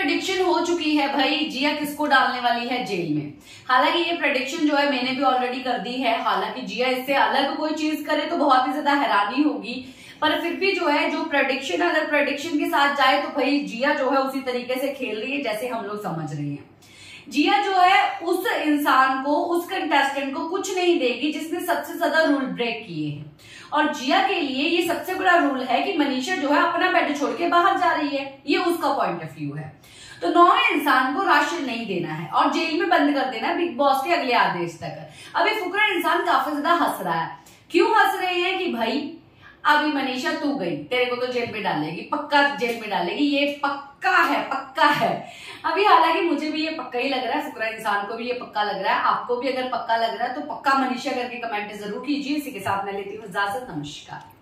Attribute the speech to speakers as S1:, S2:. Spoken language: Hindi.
S1: प्रेडिक्शन हो चुकी है भाई, जिया किसको डालने वाली है जेल में। हालांकि ये प्रेडिक्शन जो है मैंने भी ऑलरेडी कर दी है। हालांकि जिया इससे अलग कोई चीज करे तो बहुत ही ज्यादा हैरानी होगी, पर फिर भी जो है जो प्रेडिक्शन, अगर प्रेडिक्शन के साथ जाए तो भाई जिया जो है उसी तरीके से खेल रही है जैसे हम लोग समझ रहे हैं। जिया जो है उस इंसान को, उस कंटेस्टेंट को कुछ नहीं देगी जिसने सबसे ज्यादा रूल ब्रेक किए हैं। और जिया के लिए ये सबसे बड़ा रूल है कि मनीषा जो है अपना बेड छोड़ के बाहर जा रही है, ये उसका पॉइंट ऑफ व्यू है। तो 9वें इंसान को राशन नहीं देना है और जेल में बंद कर देना है बिग बॉस के अगले आदेश तक। अभी फुकरा इंसान काफी ज्यादा हंस रहा है। क्यों हंस रहे हैं कि भाई अभी मनीषा तू गई, तेरे को तो जेल में डालेगी, पक्का जेल में डालेगी, ये पक्का है, पक्का है। अभी हालांकि मुझे भी ये पक्का ही लग रहा है, फुकरा इंसान को भी ये पक्का लग रहा है। आपको भी अगर पक्का लग रहा है तो पक्का मनीषा करके कमेंट जरूर कीजिए। इसी के साथ मैं लेती हूँ इजाजत, नमस्कार।